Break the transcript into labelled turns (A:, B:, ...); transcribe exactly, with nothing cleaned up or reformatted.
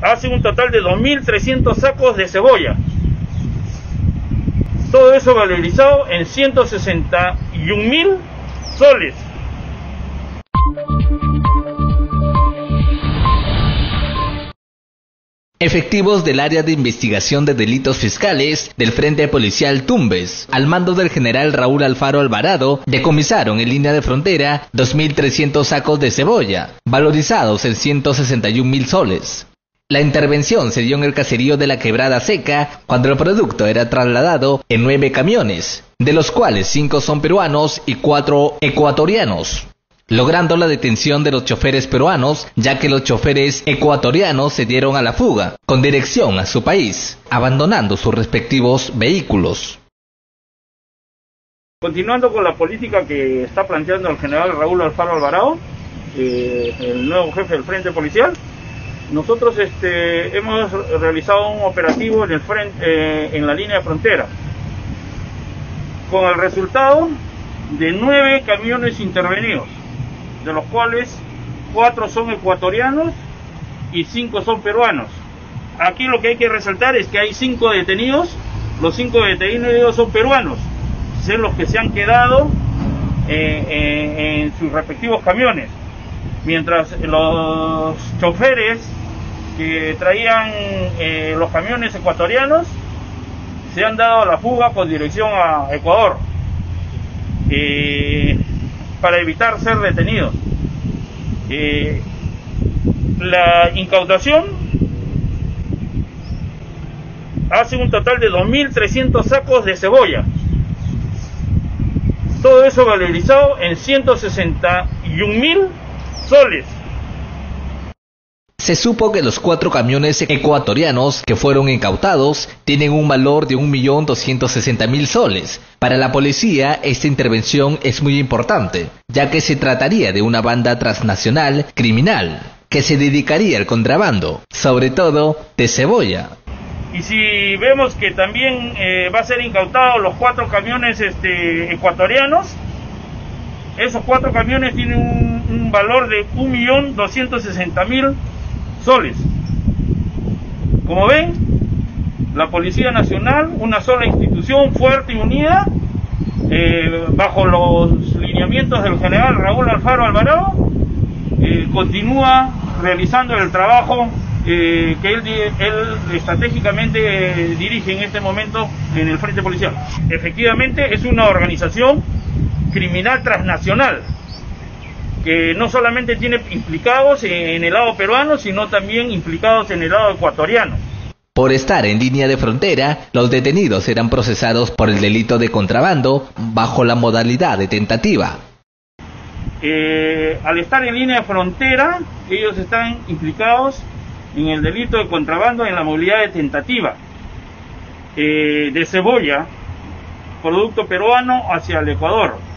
A: hace un total de dos mil trescientos sacos de cebolla. Todo eso valorizado en ciento sesenta y un mil soles.
B: Efectivos del área de investigación de delitos fiscales del Frente Policial Tumbes, al mando del general Raúl Alfaro Alvarado, decomisaron en línea de frontera dos mil trescientos sacos de cebolla, valorizados en ciento sesenta y un mil soles. La intervención se dio en el caserío de la Quebrada Seca, cuando el producto era trasladado en nueve camiones, de los cuales cinco son peruanos y cuatro ecuatorianos, logrando la detención de los choferes peruanos, ya que los choferes ecuatorianos se dieron a la fuga, con dirección a su país, abandonando sus respectivos vehículos.
A: Continuando con la política que está planteando el general Raúl Alfaro Alvarado, eh, el nuevo jefe del Frente Policial, nosotros este, hemos realizado un operativo en, el frente, eh, en la línea de frontera, con el resultado de nueve camiones intervenidos, de los cuales cuatro son ecuatorianos y cinco son peruanos. Aquí lo que hay que resaltar es que hay cinco detenidos, los cinco detenidos son peruanos, son los que se han quedado eh, eh, en sus respectivos camiones, mientras los choferes que traían eh, los camiones ecuatorianos se han dado a la fuga con dirección a Ecuador, eh, para evitar ser detenidos. Eh, la incautación hace un total de dos mil trescientos sacos de cebolla. Todo eso valorizado en ciento sesenta y un mil soles.
B: Se supo que los cuatro camiones ecuatorianos que fueron incautados tienen un valor de un millón doscientos sesenta mil soles. Para la policía, esta intervención es muy importante, ya que se trataría de una banda transnacional criminal que se dedicaría al contrabando, sobre todo de cebolla.
A: Y si vemos que también eh, va a ser incautado los cuatro camiones este, ecuatorianos, esos cuatro camiones tienen un, un valor de un millón doscientos sesenta mil soles. Como ven, la Policía Nacional, una sola institución fuerte y unida, eh, bajo los lineamientos del general Raúl Alfaro Alvarado, eh, continúa realizando el trabajo eh, que él, él estratégicamente eh, dirige en este momento en el Frente Policial. Efectivamente, es una organización criminal transnacional, que no solamente tiene implicados en el lado peruano, sino también implicados en el lado ecuatoriano.
B: Por estar en línea de frontera, los detenidos serán procesados por el delito de contrabando bajo la modalidad de tentativa.
A: Eh, al estar en línea de frontera, ellos están implicados en el delito de contrabando en la modalidad de tentativa, eh, de cebolla, producto peruano hacia el Ecuador.